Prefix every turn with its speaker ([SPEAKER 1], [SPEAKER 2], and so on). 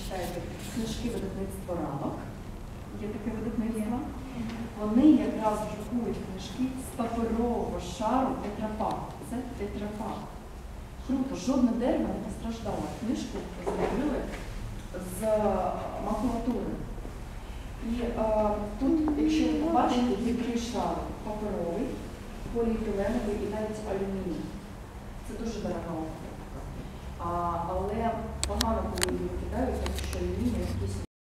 [SPEAKER 1] читаєте книжки видавництва «Ранок», є таке видавництво, вони якраз друкують книжки з паперового шару тетрапак. Це тетрапак. Круто, жодне дерево не постраждало. Книжку зробили з макулатури. І тут, якщо ви побачите, є 3 шари: паперовий, поліетиленовий і навіть алюміній. Це дуже дорога оптика. Але погано, коли її викидають, тому що алюміній якийсь